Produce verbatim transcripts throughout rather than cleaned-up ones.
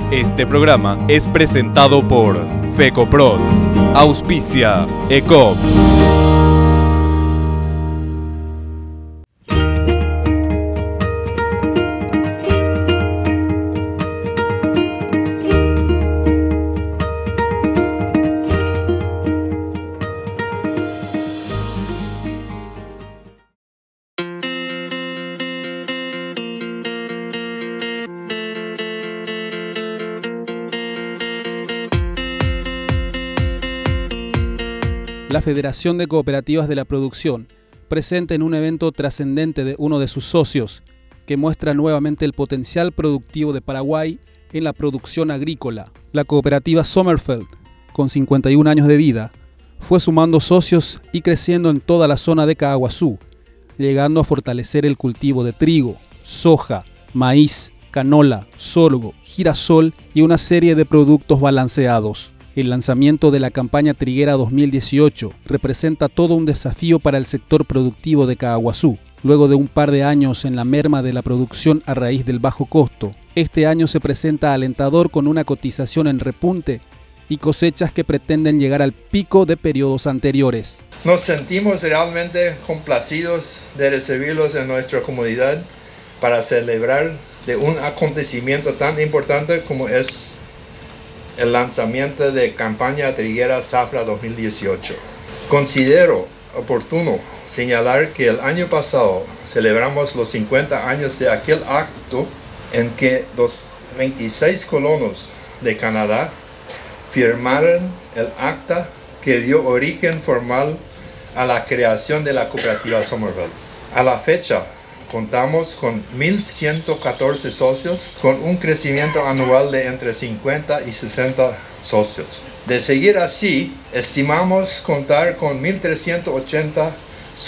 Este programa es presentado por FECOPROD, auspicia E C O P. La Federación de Cooperativas de la Producción presenta en un evento trascendente de uno de sus socios, que muestra nuevamente el potencial productivo de Paraguay en la producción agrícola. La cooperativa Sommerfeld, con cincuenta y un años de vida, fue sumando socios y creciendo en toda la zona de Caaguazú, llegando a fortalecer el cultivo de trigo, soja, maíz, canola, sorgo, girasol y una serie de productos balanceados. El lanzamiento de la campaña triguera dos mil dieciocho representa todo un desafío para el sector productivo de Caaguazú. Luego de un par de años en la merma de la producción a raíz del bajo costo, este año se presenta alentador con una cotización en repunte y cosechas que pretenden llegar al pico de periodos anteriores. Nos sentimos realmente complacidos de recibirlos en nuestra comunidad para celebrar de un acontecimiento tan importante como es el lanzamiento de campaña triguera Zafra dos mil dieciocho. Considero oportuno señalar que el año pasado celebramos los cincuenta años de aquel acto en que los veintiséis colonos de Canadá firmaron el acta que dio origen formal a la creación de la cooperativa Sommerfeld. A la fecha, contamos con mil ciento catorce socios, con un crecimiento anual de entre cincuenta y sesenta socios. De seguir así, estimamos contar con mil trescientos ochenta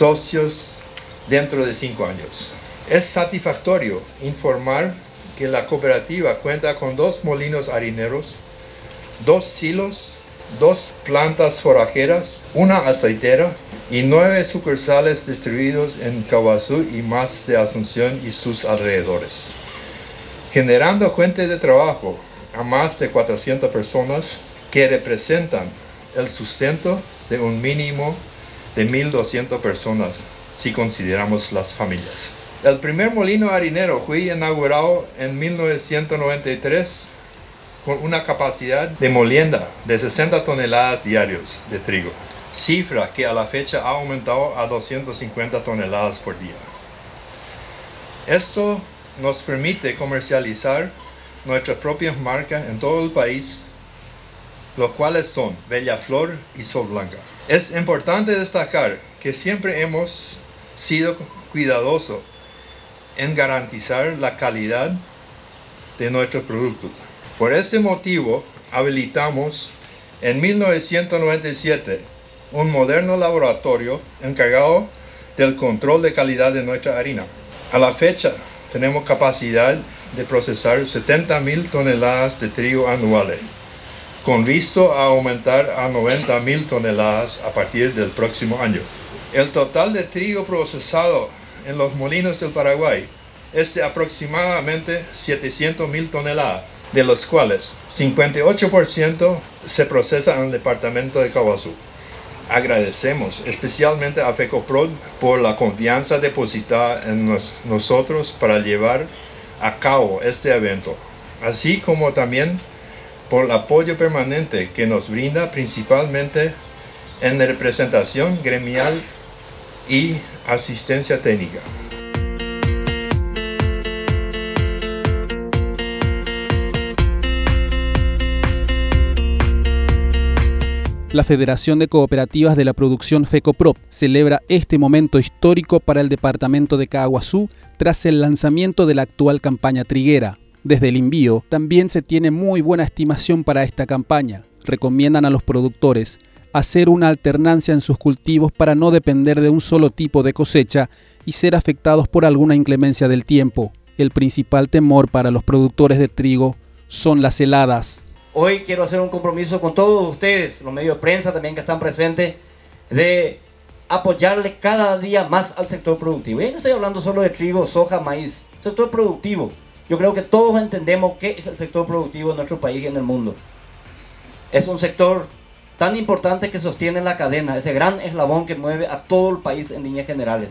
socios dentro de cinco años. Es satisfactorio informar que la cooperativa cuenta con dos molinos harineros, dos silos, dos plantas forajeras, una aceitera y nueve sucursales distribuidos en Caaguazú y más de Asunción y sus alrededores, generando fuente de trabajo a más de cuatrocientas personas que representan el sustento de un mínimo de mil doscientas personas si consideramos las familias. El primer molino harinero fue inaugurado en mil novecientos noventa y tres con una capacidad de molienda de sesenta toneladas diarios de trigo, cifra que a la fecha ha aumentado a doscientas cincuenta toneladas por día. Esto nos permite comercializar nuestras propias marcas en todo el país, los cuales son Bellaflor y Sol Blanca. Es importante destacar que siempre hemos sido cuidadosos en garantizar la calidad de nuestros productos. Por este motivo, habilitamos en mil novecientos noventa y siete un moderno laboratorio encargado del control de calidad de nuestra harina. A la fecha, tenemos capacidad de procesar setenta mil toneladas de trigo anuales, con visto a aumentar a noventa mil toneladas a partir del próximo año. El total de trigo procesado en los molinos del Paraguay es de aproximadamente setecientas mil toneladas, de los cuales cincuenta y ocho por ciento se procesa en el departamento de Caaguazú. Agradecemos especialmente a FECOPROD por la confianza depositada en nos, nosotros para llevar a cabo este evento, así como también por el apoyo permanente que nos brinda principalmente en representación gremial y asistencia técnica. La Federación de Cooperativas de la Producción FECOPROD celebra este momento histórico para el departamento de Caaguazú tras el lanzamiento de la actual campaña triguera. Desde el envío también se tiene muy buena estimación para esta campaña. Recomiendan a los productores hacer una alternancia en sus cultivos para no depender de un solo tipo de cosecha y ser afectados por alguna inclemencia del tiempo. El principal temor para los productores de trigo son las heladas. Hoy quiero hacer un compromiso con todos ustedes, los medios de prensa también que están presentes, de apoyarle cada día más al sector productivo. Y no estoy hablando solo de trigo, soja, maíz, sector productivo. Yo creo que todos entendemos qué es el sector productivo en nuestro país y en el mundo. Es un sector tan importante que sostiene la cadena, ese gran eslabón que mueve a todo el país en líneas generales.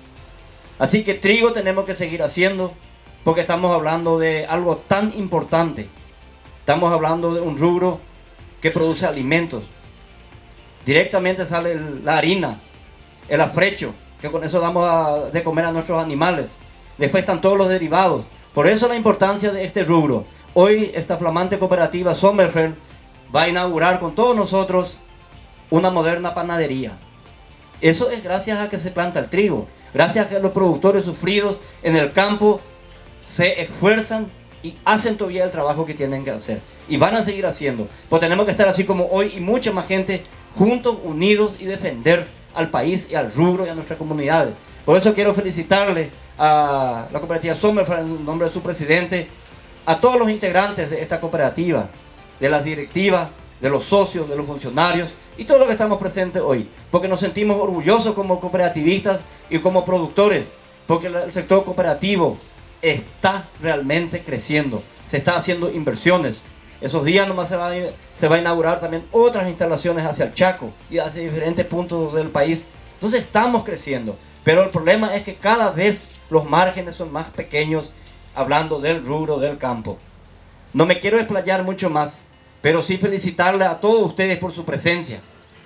Así que trigo tenemos que seguir haciendo, porque estamos hablando de algo tan importante. Estamos hablando de un rubro que produce alimentos. Directamente sale el, la harina, el afrecho, que con eso damos a, de comer a nuestros animales. Después están todos los derivados. Por eso la importancia de este rubro. Hoy esta flamante cooperativa Sommerfeld va a inaugurar con todos nosotros una moderna panadería. Eso es gracias a que se planta el trigo, gracias a que los productores sufridos en el campo se esfuerzan y hacen todavía el trabajo que tienen que hacer. Y van a seguir haciendo. Pues tenemos que estar así como hoy y mucha más gente juntos, unidos y defender al país y al rubro y a nuestras comunidades. Por eso quiero felicitarle a la cooperativa Sommerfeld en nombre de su presidente, a todos los integrantes de esta cooperativa, de las directivas, de los socios, de los funcionarios y todos los que estamos presentes hoy, porque nos sentimos orgullosos como cooperativistas y como productores, porque el sector cooperativo está realmente creciendo, se está haciendo inversiones. Esos días nomás se va, a, se va a inaugurar también otras instalaciones hacia el Chaco y hacia diferentes puntos del país. Entonces estamos creciendo, pero el problema es que cada vez los márgenes son más pequeños, hablando del rubro del campo. No me quiero explayar mucho más, pero sí felicitarle a todos ustedes por su presencia.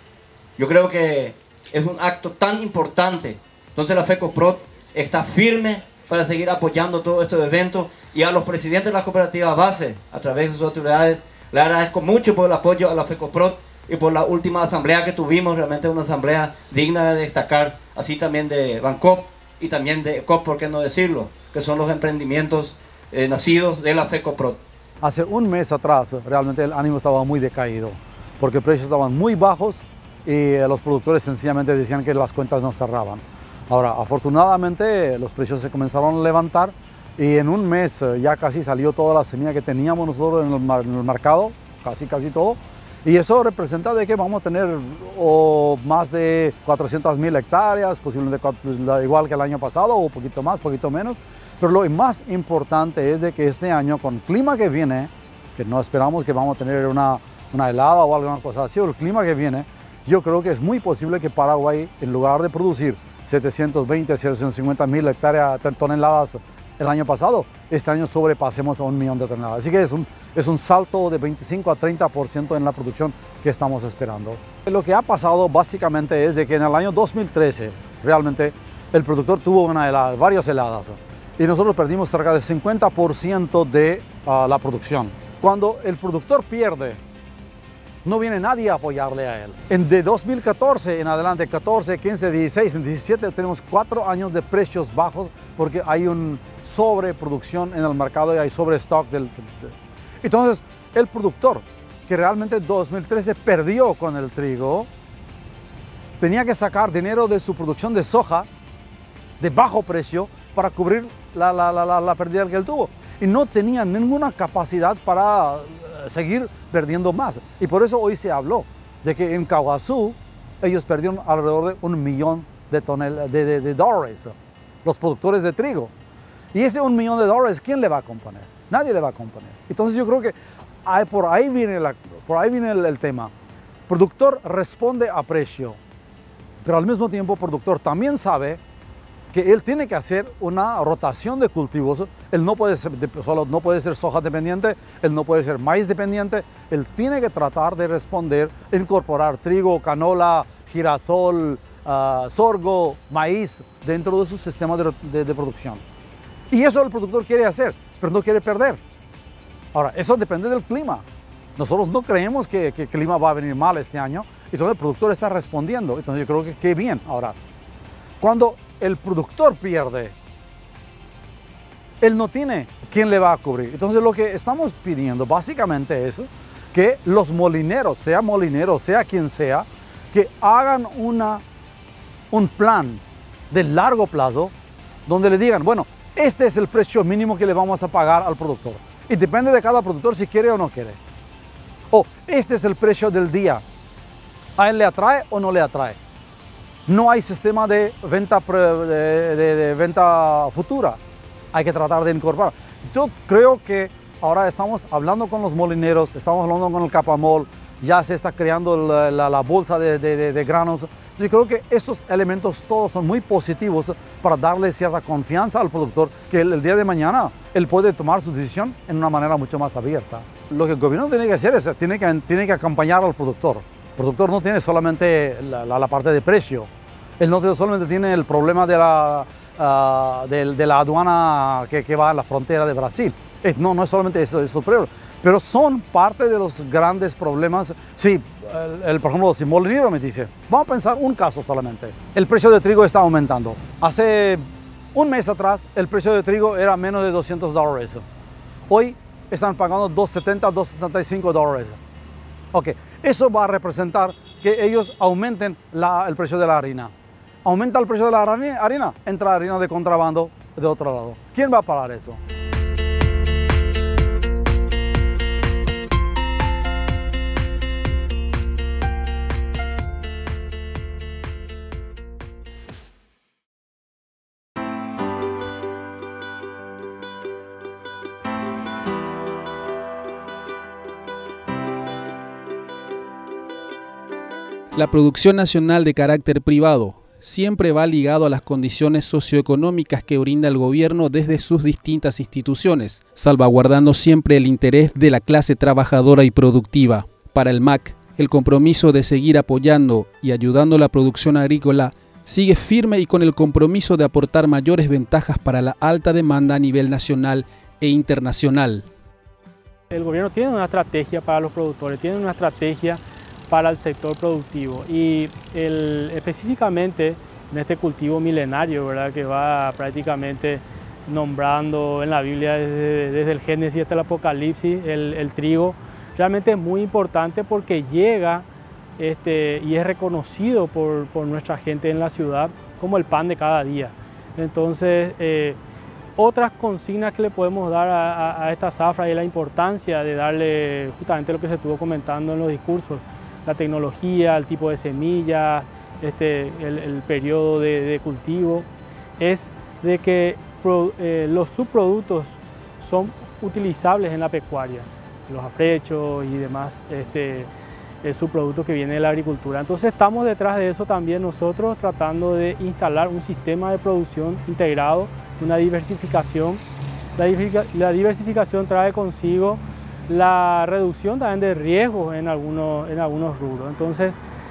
Yo creo que es un acto tan importante. Entonces la FECOPROD está firme para seguir apoyando todos estos eventos, y a los presidentes de las cooperativas base, a través de sus autoridades, le agradezco mucho por el apoyo a la FECOPROD y por la última asamblea que tuvimos, realmente una asamblea digna de destacar, así también de Bancop y también de ECOP, por qué no decirlo, que son los emprendimientos eh, nacidos de la FECOPROD. Hace un mes atrás realmente el ánimo estaba muy decaído, porque precios estaban muy bajos y los productores sencillamente decían que las cuentas no cerraban. Ahora, afortunadamente los precios se comenzaron a levantar y en un mes ya casi salió toda la semilla que teníamos nosotros en el, en el mercado, casi casi todo. Y eso representa de que vamos a tener oh, más de cuatrocientas mil hectáreas, posiblemente igual que el año pasado, o un poquito más, poquito menos. Pero lo más importante es de que este año, con el clima que viene, que no esperamos que vamos a tener una, una helada o alguna cosa así, o el clima que viene, yo creo que es muy posible que Paraguay, en lugar de producir setecientos veinte, setecientos cincuenta mil hectáreas, toneladas el año pasado, este año sobrepasemos a un millón de toneladas. Así que es un, es un salto de veinticinco a treinta por ciento en la producción que estamos esperando. Lo que ha pasado básicamente es de que en el año dos mil trece realmente el productor tuvo una helada, varias heladas, y nosotros perdimos cerca del cincuenta por ciento de uh, la producción. Cuando el productor pierde, no viene nadie a apoyarle a él. En de dos mil catorce en adelante, catorce, quince, dieciséis, en diecisiete, tenemos cuatro años de precios bajos porque hay una sobreproducción en el mercado y hay sobrestock del... Entonces, el productor, que realmente en dos mil trece perdió con el trigo, tenía que sacar dinero de su producción de soja de bajo precio para cubrir la, la, la, la, la pérdida que él tuvo. Y no tenía ninguna capacidad para seguir perdiendo más. Y por eso hoy se habló de que en Caaguazú ellos perdieron alrededor de un millón de, tonel de, de, de dólares, los productores de trigo. Y ese un millón de dólares, ¿quién le va a componer? Nadie le va a componer. Entonces yo creo que hay, por ahí viene, la, por ahí viene el, el tema. Productor responde a precio, pero al mismo tiempo el productor también sabe que él tiene que hacer una rotación de cultivos. Él no puede ser, solo no puede ser soja dependiente, él no puede ser maíz dependiente, él tiene que tratar de responder, incorporar trigo, canola, girasol, uh, sorgo, maíz dentro de su sistema de, de, de producción. Y eso el productor quiere hacer, pero no quiere perder. Ahora, eso depende del clima. Nosotros no creemos que, que el clima va a venir mal este año, entonces el productor está respondiendo. Entonces yo creo que qué bien. Ahora, cuando el productor pierde, él no tiene quién le va a cubrir. Entonces lo que estamos pidiendo básicamente es que los molineros, sea molinero, sea quien sea, que hagan una, un plan de largo plazo donde le digan, bueno, este es el precio mínimo que le vamos a pagar al productor. Y depende de cada productor si quiere o no quiere. O este es el precio del día. ¿A él le atrae o no le atrae? No hay sistema de venta, de, de, de venta futura. Hay que tratar de incorporar. Yo creo que ahora estamos hablando con los molineros, estamos hablando con el Capamol, ya se está creando la, la, la bolsa de, de, de granos. Yo creo que estos elementos todos son muy positivos para darle cierta confianza al productor, que el, el día de mañana él puede tomar su decisión en una manera mucho más abierta. Lo que el gobierno tiene que hacer es, tiene que, tiene que acompañar al productor. El productor no tiene solamente la, la, la parte de precio, él no solamente tiene el problema de la, uh, de, de la aduana que, que va a la frontera de Brasil. Es, no, no es solamente eso, eso pero, pero son parte de los grandes problemas. Sí, el, el, por ejemplo, si Molinero me dice, vamos a pensar un caso solamente. El precio de trigo está aumentando. Hace un mes atrás el precio de trigo era menos de doscientos dólares. Hoy están pagando doscientos setenta, doscientos setenta y cinco dólares. Ok, eso va a representar que ellos aumenten la, el precio de la harina. Aumenta el precio de la harina, entra harina de contrabando de otro lado. ¿Quién va a pagar eso? La producción nacional de carácter privado siempre va ligado a las condiciones socioeconómicas que brinda el gobierno desde sus distintas instituciones, salvaguardando siempre el interés de la clase trabajadora y productiva. Para el M A C, el compromiso de seguir apoyando y ayudando la producción agrícola sigue firme y con el compromiso de aportar mayores ventajas para la alta demanda a nivel nacional e internacional. El gobierno tiene una estrategia para los productores, tiene una estrategia para el sector productivo y el, específicamente en este cultivo milenario, ¿verdad?, que va prácticamente nombrando en la Biblia desde, desde el Génesis hasta el Apocalipsis, el, el trigo, realmente es muy importante porque llega este, y es reconocido por, por nuestra gente en la ciudad como el pan de cada día. Entonces, eh, otras consignas que le podemos dar a, a, a esta zafra y la importancia de darle justamente lo que se estuvo comentando en los discursos, la tecnología, el tipo de semillas, este, el, el periodo de, de cultivo, es de que pro, eh, los subproductos son utilizables en la pecuaria, los afrechos y demás este, eh, subproductos que vienen de la agricultura. Entonces estamos detrás de eso también nosotros tratando de instalar un sistema de producción integrado, una diversificación. La, la diversificación trae consigo la reducción también de riesgos en algunos, en algunos rubros. Entonces,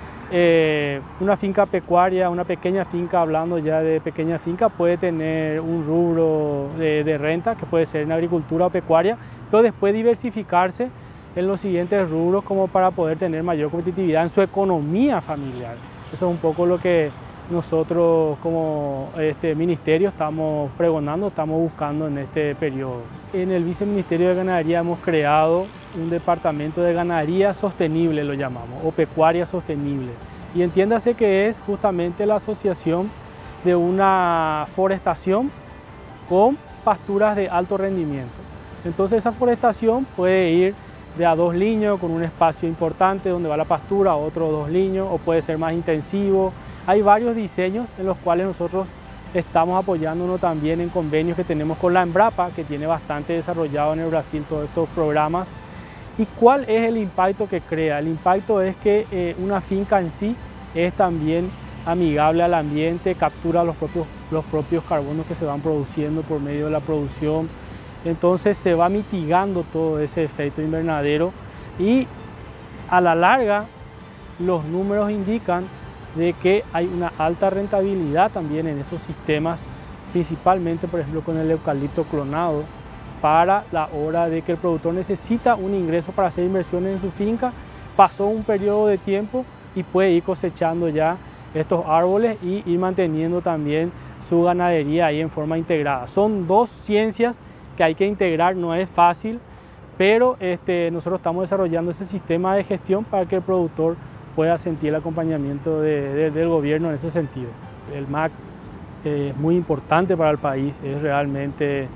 eh, una finca pecuaria, una pequeña finca, hablando ya de pequeña finca, puede tener un rubro de, de renta, que puede ser en agricultura o pecuaria, pero después diversificarse en los siguientes rubros como para poder tener mayor competitividad en su economía familiar. Eso es un poco lo que nosotros como este ministerio estamos pregonando, estamos buscando en este periodo. En el Viceministerio de Ganadería hemos creado un departamento de ganadería sostenible, lo llamamos, o pecuaria sostenible. Y entiéndase que es justamente la asociación de una forestación con pasturas de alto rendimiento. Entonces esa forestación puede ir de a dos liños con un espacio importante donde va la pastura, a otros dos liños, o puede ser más intensivo. Hay varios diseños en los cuales nosotros estamos apoyándonos también en convenios que tenemos con la Embrapa, que tiene bastante desarrollado en el Brasil todos estos programas. ¿Y cuál es el impacto que crea? El impacto es que eh, una finca en sí es también amigable al ambiente, captura los propios, los propios carbonos que se van produciendo por medio de la producción. Entonces se va mitigando todo ese efecto invernadero y a la larga los números indican de que hay una alta rentabilidad también en esos sistemas, principalmente por ejemplo con el eucalipto clonado, para la hora de que el productor necesita un ingreso para hacer inversiones en su finca, pasó un periodo de tiempo y puede ir cosechando ya estos árboles y ir manteniendo también su ganadería ahí en forma integrada. Son dos ciencias que hay que integrar, no es fácil, pero este, nosotros estamos desarrollando ese sistema de gestión para que el productor pueda sentir el acompañamiento de, de, del gobierno en ese sentido. El M A C eh, es muy importante para el país, es realmente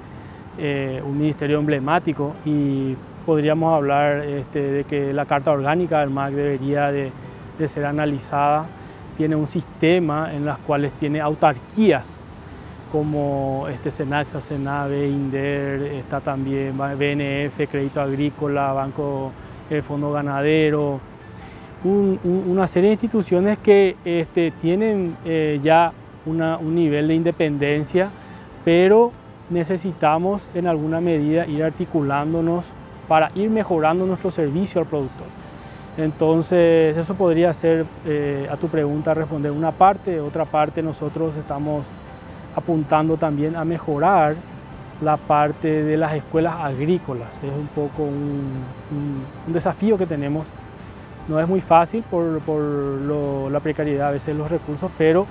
eh, un ministerio emblemático y podríamos hablar este, de que la Carta Orgánica del M A C debería de, de ser analizada. Tiene un sistema en los cuales tiene autarquías como este Senaxa, Senave, Inder, está también B N F, Crédito Agrícola, Banco eh, Fondo Ganadero, un, un, una serie de instituciones que este, tienen eh, ya una, un nivel de independencia, pero necesitamos en alguna medida ir articulándonos para ir mejorando nuestro servicio al productor. Entonces, eso podría ser, eh, a tu pregunta, responder una parte. Otra parte, nosotros estamos apuntando también a mejorar la parte de las escuelas agrícolas. Es un poco un, un, un desafío que tenemos. No es muy fácil por, por lo, la precariedad a veces de los recursos, pero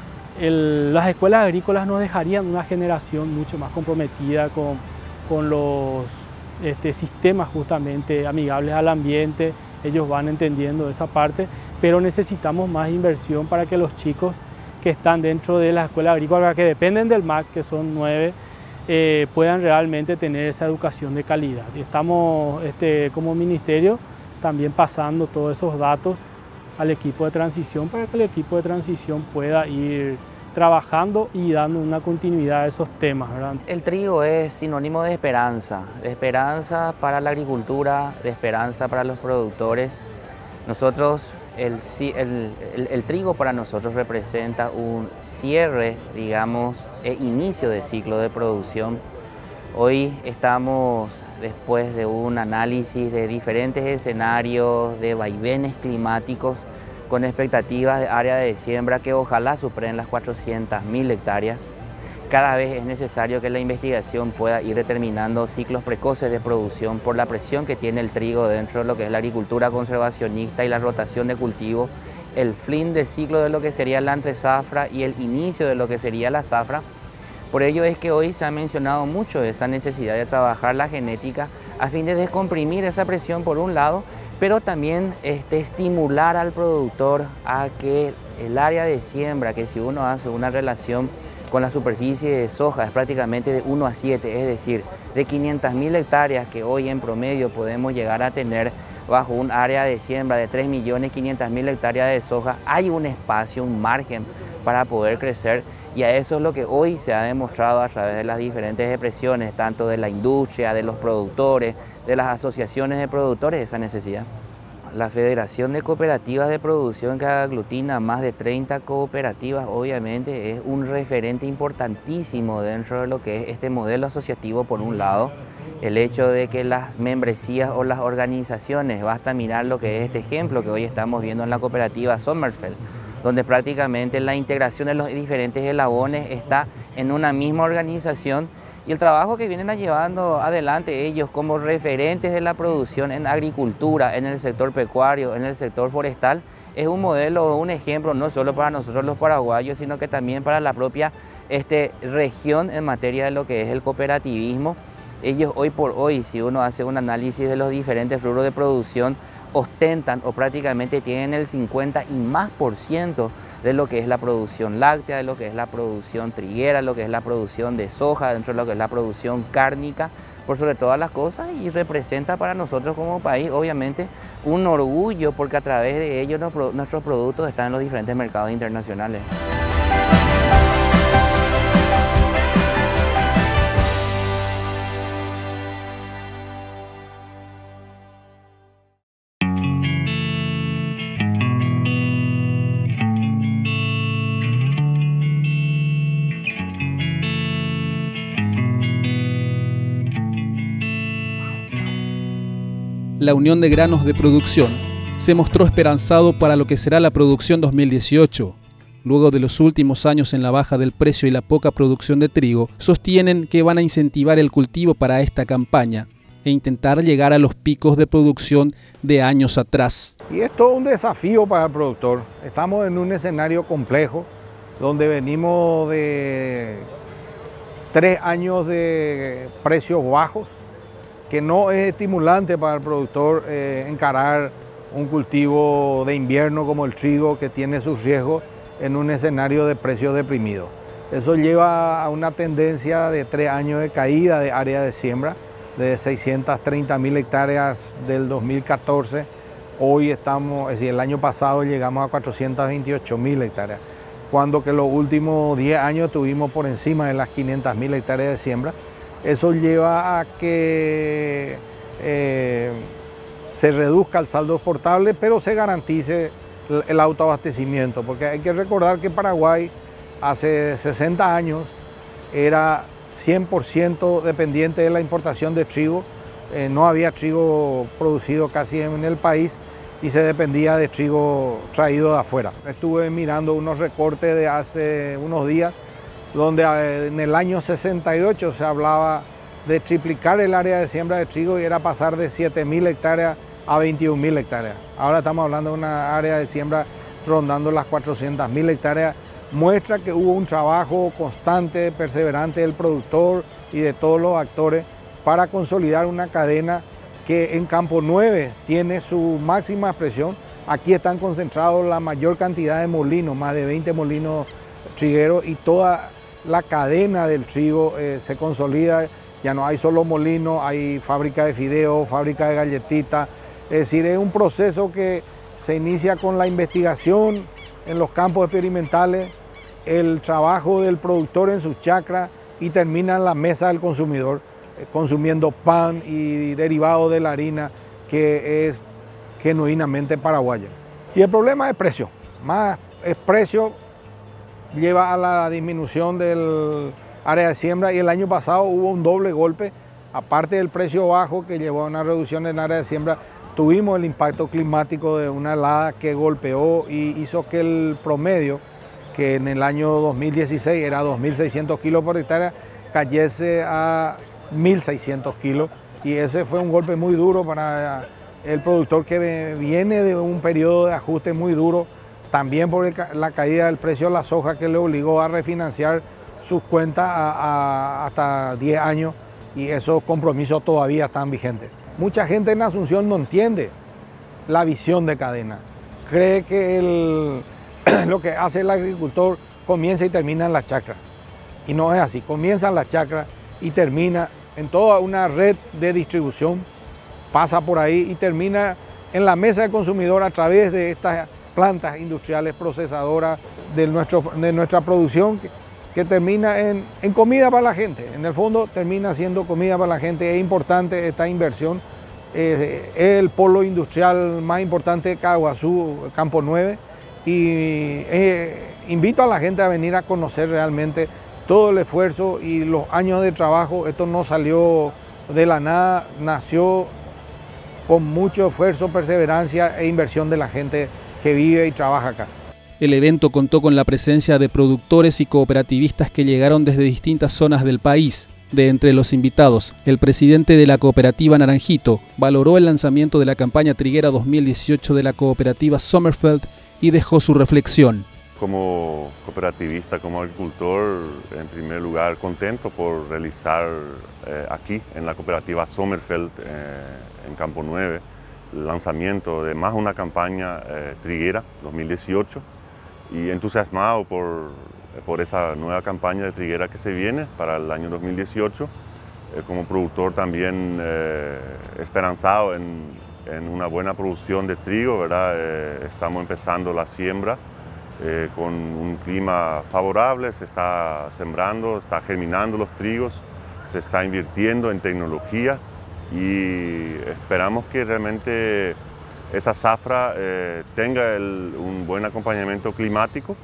el, las escuelas agrícolas nos dejarían una generación mucho más comprometida con, con los este, sistemas justamente amigables al ambiente. Ellos van entendiendo esa parte, pero necesitamos más inversión para que los chicos que están dentro de la escuela agrícola, que dependen del M A C, que son nueve, eh, puedan realmente tener esa educación de calidad. Y estamos este, como ministerio también pasando todos esos datos al equipo de transición para que el equipo de transición pueda ir trabajando y dando una continuidad a esos temas, ¿verdad? El trigo es sinónimo de esperanza, de esperanza para la agricultura, de esperanza para los productores. Nosotros, el, el, el, el trigo para nosotros representa un cierre, digamos, e inicio de ciclo de producción. Hoy estamos después de un análisis de diferentes escenarios, de vaivenes climáticos, con expectativas de área de siembra que ojalá superen las cuatrocientas mil hectáreas. Cada vez es necesario que la investigación pueda ir determinando ciclos precoces de producción por la presión que tiene el trigo dentro de lo que es la agricultura conservacionista y la rotación de cultivo, el fin de ciclo de lo que sería la antezafra y el inicio de lo que sería la zafra. Por ello es que hoy se ha mencionado mucho esa necesidad de trabajar la genética a fin de descomprimir esa presión por un lado, pero también este, estimular al productor a que el área de siembra, que si uno hace una relación con la superficie de soja es prácticamente de uno a siete, es decir, de quinientas mil hectáreas que hoy en promedio podemos llegar a tener bajo un área de siembra de tres millones quinientas mil hectáreas de soja, hay un espacio, un margen para poder crecer, y a eso es lo que hoy se ha demostrado a través de las diferentes expresiones, tanto de la industria, de los productores, de las asociaciones de productores, esa necesidad. La Federación de Cooperativas de Producción, que aglutina más de treinta cooperativas, obviamente es un referente importantísimo dentro de lo que es este modelo asociativo. Por un lado, el hecho de que las membresías o las organizaciones, basta mirar lo que es este ejemplo que hoy estamos viendo en la cooperativa Sommerfeld, donde prácticamente la integración de los diferentes eslabones está en una misma organización, y el trabajo que vienen llevando adelante ellos como referentes de la producción en agricultura, en el sector pecuario, en el sector forestal, es un modelo, un ejemplo no solo para nosotros los paraguayos, sino que también para la propia este, región en materia de lo que es el cooperativismo. Ellos hoy por hoy, si uno hace un análisis de los diferentes rubros de producción, ostentan o prácticamente tienen el cincuenta y más por ciento de lo que es la producción láctea, de lo que es la producción triguera, lo que es la producción de soja, dentro de lo que es la producción cárnica, por sobre todas las cosas, y representa para nosotros como país obviamente un orgullo, porque a través de ellos nuestros productos están en los diferentes mercados internacionales. La Unión de Granos de Producción se mostró esperanzado para lo que será la producción dos mil dieciocho. Luego de los últimos años en la baja del precio y la poca producción de trigo, sostienen que van a incentivar el cultivo para esta campaña e intentar llegar a los picos de producción de años atrás. Y es todo un desafío para el productor. Estamos en un escenario complejo donde venimos de tres años de precios bajos, que no es estimulante para el productor eh, encarar un cultivo de invierno como el trigo, que tiene sus riesgos en un escenario de precios deprimidos. Eso lleva a una tendencia de tres años de caída de área de siembra, de seiscientas treinta mil hectáreas del dos mil catorce. Hoy estamos, es decir, el año pasado llegamos a cuatrocientas veintiocho mil hectáreas. cuando que los últimos diez años tuvimos por encima de las quinientas mil hectáreas de siembra. Eso lleva a que eh, se reduzca el saldo exportable, pero se garantice el, el autoabastecimiento, porque hay que recordar que Paraguay hace sesenta años era cien por ciento dependiente de la importación de trigo, eh, no había trigo producido casi en el país y se dependía de trigo traído de afuera. Estuve mirando unos recortes de hace unos días donde en el año sesenta y ocho se hablaba de triplicar el área de siembra de trigo y era pasar de siete mil hectáreas a veintiún mil hectáreas. Ahora estamos hablando de una área de siembra rondando las cuatrocientas mil hectáreas. Muestra que hubo un trabajo constante, perseverante del productor y de todos los actores para consolidar una cadena que en Campo nueve tiene su máxima expresión. Aquí están concentrados la mayor cantidad de molinos, más de veinte molinos trigueros, y toda la cadena del trigo eh, se consolida. Ya no hay solo molinos, hay fábrica de fideos, fábrica de galletitas. Es decir, es un proceso que se inicia con la investigación en los campos experimentales, el trabajo del productor en sus chacras y termina en la mesa del consumidor, eh, consumiendo pan y derivados de la harina, que es genuinamente paraguaya. Y el problema es precio, más es precio lleva a la disminución del área de siembra, y el año pasado hubo un doble golpe, aparte del precio bajo que llevó a una reducción en el área de siembra, tuvimos el impacto climático de una helada que golpeó y hizo que el promedio, que en el año dos mil dieciséis era dos mil seiscientos kilos por hectárea, cayese a mil seiscientos kilos, y ese fue un golpe muy duro para el productor que viene de un periodo de ajuste muy duro, también por el, la caída del precio de la soja que le obligó a refinanciar sus cuentas a, a, hasta diez años, y esos compromisos todavía están vigentes. Mucha gente en Asunción no entiende la visión de cadena, cree que el, lo que hace el agricultor comienza y termina en la chacra, y no es así, comienza en la chacra y termina en toda una red de distribución, pasa por ahí y termina en la mesa del consumidor a través de estas plantas industriales procesadoras de, nuestro, de nuestra producción, que, que termina en, en comida para la gente. En el fondo termina siendo comida para la gente. Es importante esta inversión. Eh, es el polo industrial más importante de Caguazú, Campo nueve, y eh, invito a la gente a venir a conocer realmente todo el esfuerzo y los años de trabajo. Esto no salió de la nada, nació con mucho esfuerzo, perseverancia e inversión de la gente que vive y trabaja acá. El evento contó con la presencia de productores y cooperativistas que llegaron desde distintas zonas del país. De entre los invitados, el presidente de la cooperativa Naranjito valoró el lanzamiento de la campaña triguera dos mil dieciocho de la cooperativa Sommerfeld y dejó su reflexión. Como cooperativista, como agricultor, en primer lugar contento por realizar eh, aquí en la cooperativa Sommerfeld eh, en Campo nueve el lanzamiento de más una campaña eh, triguera dos mil dieciocho, y entusiasmado por, por esa nueva campaña de triguera que se viene para el año dos mil dieciocho. Eh, como productor también eh, esperanzado en, en una buena producción de trigo, ¿verdad? Eh, estamos empezando la siembra eh, con un clima favorable, se está sembrando, está germinando los trigos, se está invirtiendo en tecnología, y esperamos que realmente esa zafra eh, tenga el, un buen acompañamiento climático,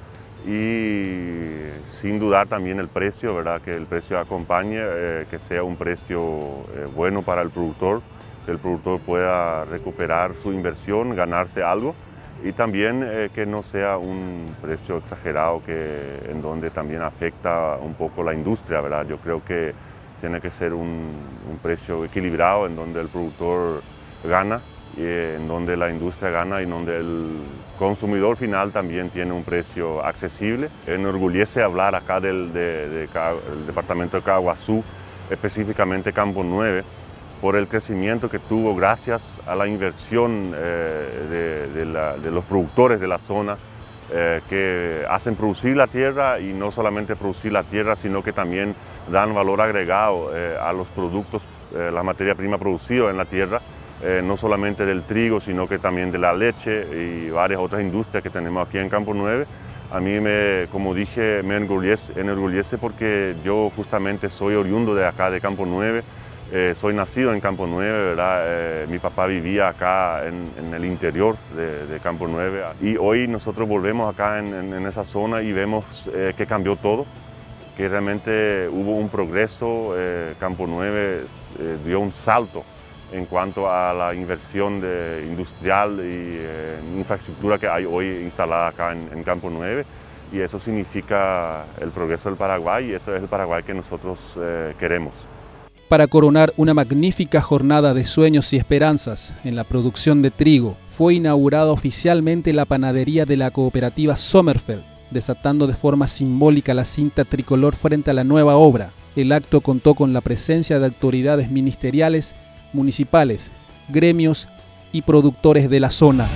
y sin dudar también el precio, ¿verdad? Que el precio acompañe, eh, que sea un precio eh, bueno para el productor, que el productor pueda recuperar su inversión, ganarse algo, y también eh, que no sea un precio exagerado que, en donde también afecta un poco la industria, ¿verdad? Yo creo que tiene que ser un, un precio equilibrado en donde el productor gana, y en donde la industria gana, y en donde el consumidor final también tiene un precio accesible. Me enorgullece hablar acá del, de, de, del departamento de Caguazú, específicamente Campo nueve, por el crecimiento que tuvo gracias a la inversión eh, de, de, la, de los productores de la zona, eh, que hacen producir la tierra, y no solamente producir la tierra, sino que también dan valor agregado eh, a los productos, eh, la materia prima producida en la tierra, eh, no solamente del trigo, sino que también de la leche y varias otras industrias que tenemos aquí en Campo nueve. A mí, me, como dije, me enorgullece, enorgullece porque yo justamente soy oriundo de acá, de Campo nueve. Eh, soy nacido en Campo nueve, ¿verdad? Eh, mi papá vivía acá en, en el interior de, de Campo nueve. Y hoy nosotros volvemos acá en, en, en esa zona y vemos eh, que cambió todo, que realmente hubo un progreso. eh, Campo nueve eh, dio un salto en cuanto a la inversión de, industrial y eh, infraestructura que hay hoy instalada acá en, en Campo nueve. Y eso significa el progreso del Paraguay y eso es el Paraguay que nosotros eh, queremos. Para coronar una magnífica jornada de sueños y esperanzas en la producción de trigo, fue inaugurada oficialmente la panadería de la cooperativa Sommerfeld, desatando de forma simbólica la cinta tricolor frente a la nueva obra. El acto contó con la presencia de autoridades ministeriales, municipales, gremios y productores de la zona.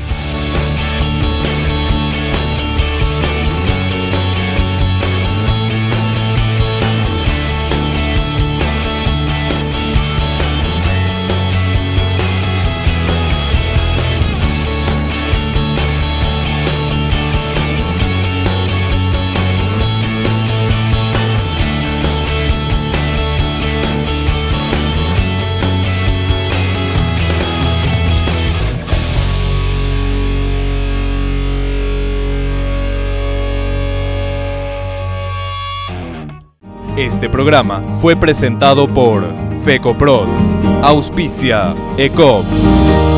Este programa fue presentado por FECOPROD, auspicia E C O P.